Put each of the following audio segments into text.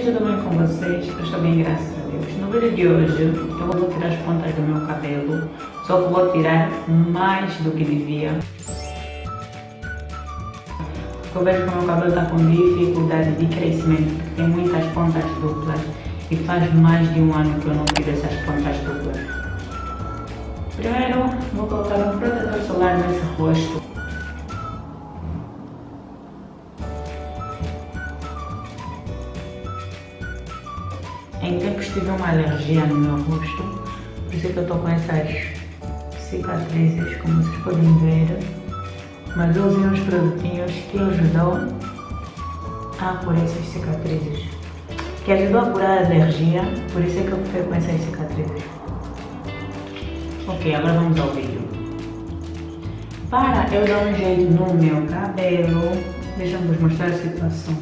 tudo bem com vocês? Eu estou bem, graças a Deus. No vídeo de hoje eu vou tirar as pontas do meu cabelo, só que vou tirar mais do que devia. Eu vejo que o meu cabelo está com dificuldade de crescimento, porque tem muitas pontas duplas e faz mais de um ano que eu não tiro essas pontas duplas. Primeiro vou colocar um protetor solar nesse rosto. Em tempos tive uma alergia no meu rosto, por isso que eu estou com essas cicatrizes, como vocês podem ver. Mas eu usei uns produtinhos que ajudou a curar essas cicatrizes. Que ajudou a curar a alergia, por isso é que eu fiquei com essas cicatrizes. Ok, agora vamos ao vídeo. Para eu dar um jeito no meu cabelo, deixa-me vos mostrar a situação.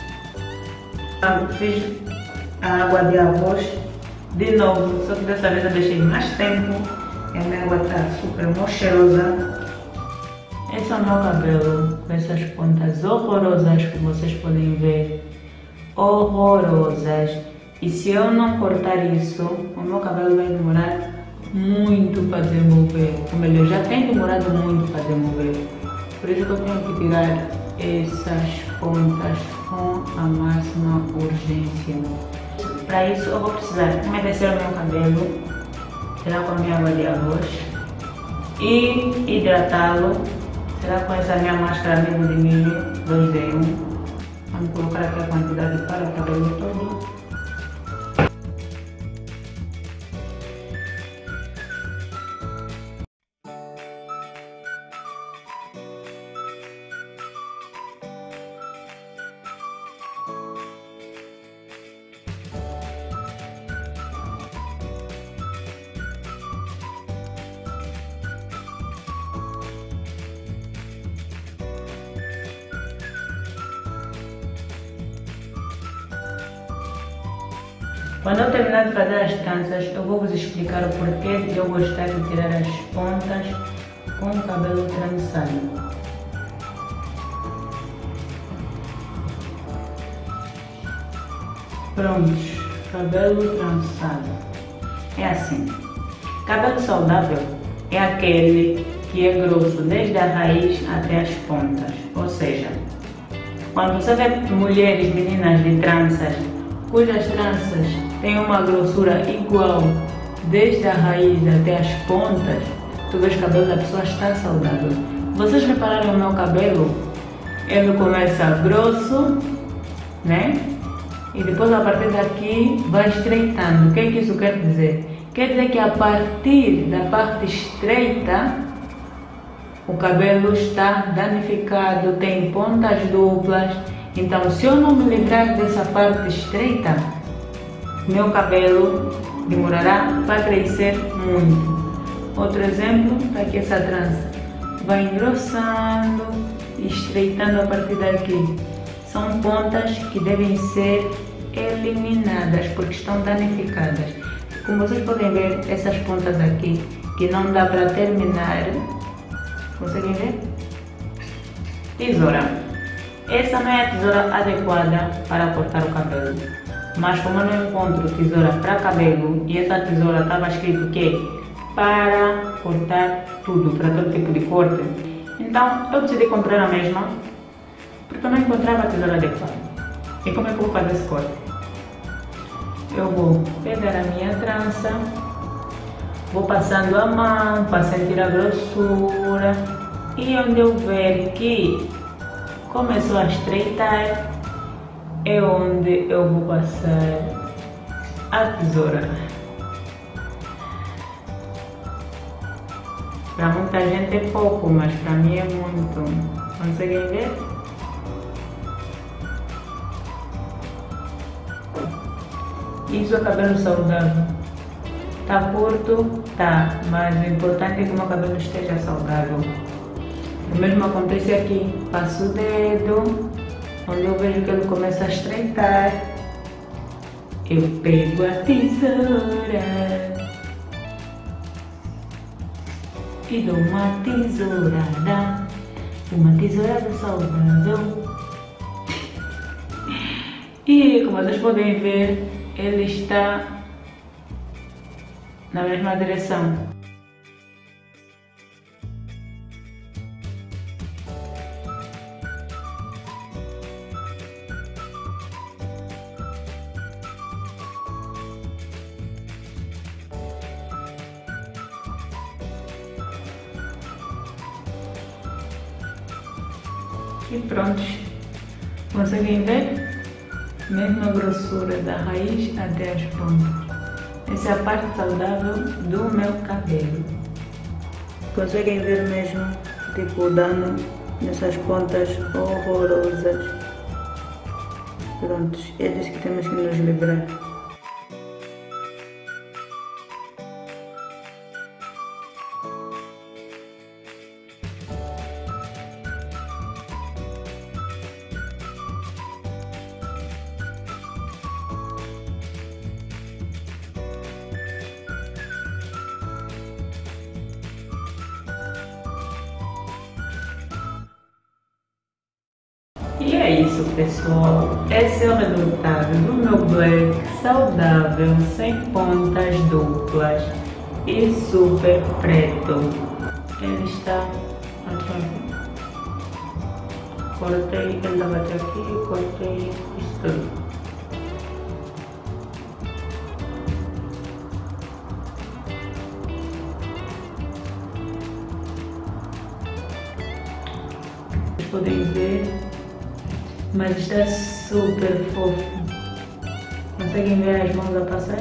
Fiz a água de arroz de novo, só que dessa vez eu deixei mais tempo e a minha água está super mochosa. Esse é o meu cabelo, com essas pontas horrorosas que vocês podem ver, horrorosas. E se eu não cortar isso, o meu cabelo vai demorar muito para desenvolver, ou melhor, já tem demorado muito para desenvolver. Por isso que eu tenho que tirar essas pontas com a máxima urgência. Para isso eu vou precisar umedecer o meu cabelo, tirar com a minha água de arroz e hidratá-lo. Será com essa minha máscara amigo de milho 2 em 1. Vamos colocar aqui a quantidade para o cabelo todo. Quando eu terminar de fazer as tranças, eu vou vos explicar o porquê de eu gostar de tirar as pontas com o cabelo trançado. Prontos, cabelo trançado. É assim, cabelo saudável é aquele que é grosso desde a raiz até as pontas. Ou seja, quando você vê mulheres, meninas de tranças, cujas tranças têm uma grossura igual desde a raiz até as pontas, tu vês que o cabelo da pessoa está saudável. Vocês repararam o meu cabelo? Ele começa grosso, né? E depois a partir daqui vai estreitando. O que é que isso quer dizer? Quer dizer que a partir da parte estreita o cabelo está danificado, tem pontas duplas. Então, se eu não me livrar dessa parte estreita, meu cabelo demorará para crescer muito. Outro exemplo, está aqui essa trança. Vai engrossando e estreitando a partir daqui. São pontas que devem ser eliminadas porque estão danificadas. Como vocês podem ver, essas pontas aqui, que não dá para terminar. Conseguem ver? Tesoura. Essa não é a tesoura adequada para cortar o cabelo. Mas como eu não encontro tesoura para cabelo e essa tesoura estava escrito que para cortar tudo, para todo tipo de corte, então eu decidi comprar a mesma porque eu não encontrava a tesoura adequada. E como é que eu vou fazer esse corte? Eu vou pegar a minha trança, vou passando a mão para sentir a grossura e onde eu ver que começou a estreitar é onde eu vou passar a tesoura. Para muita gente é pouco, mas para mim é muito. Conseguem ver? Isso é cabelo saudável. Tá curto? Tá, mas o importante é que o meu cabelo esteja saudável. O mesmo acontece aqui. Passo o dedo, onde eu vejo que ele começa a estreitar, eu pego a tesoura e dou uma tesourada saudável. E como vocês podem ver, ele está na mesma direção. E pronto, conseguem ver? Mesma grossura da raiz até as pontas. Essa é a parte saudável do meu cabelo. Conseguem ver mesmo, tipo, o dano nessas pontas horrorosas. Pronto, é disso que temos que nos livrar. E é isso, pessoal. Esse é o resultado do meu black saudável, sem pontas duplas e super preto. Ele está aqui. Cortei, ele estava até aqui, cortei isso tudo. Vocês podem ver, mas está super fofo. Conseguem ver as mãos a passar?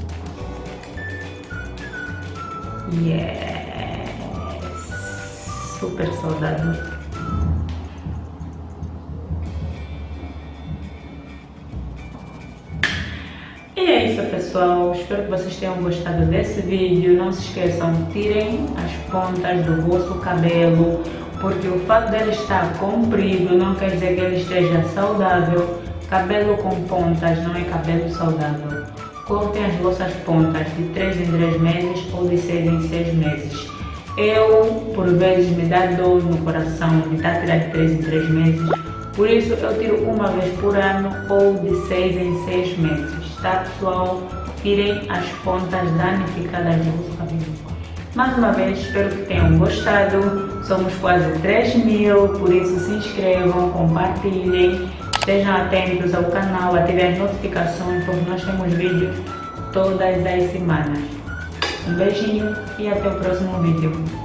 Yes! Super saudável. E é isso, pessoal. Espero que vocês tenham gostado desse vídeo. Não se esqueçam, tirem as pontas do vosso cabelo, porque o fato dele estar comprido não quer dizer que ele esteja saudável. Cabelo com pontas não é cabelo saudável. Cortem as vossas pontas de 3 em 3 meses ou de 6 em 6 meses. Eu, por vezes, me dá dor no coração de estar a tirar de 3 em 3 meses. Por isso, eu tiro uma vez por ano ou de 6 em 6 meses. Tá, pessoal? Tirem as pontas danificadas do vosso cabelo. Mais uma vez, espero que tenham gostado. Somos quase 3.000, por isso se inscrevam, compartilhem, estejam atentos ao canal, ativem as notificações, porque nós temos vídeos todas as semanas. Um beijinho e até o próximo vídeo.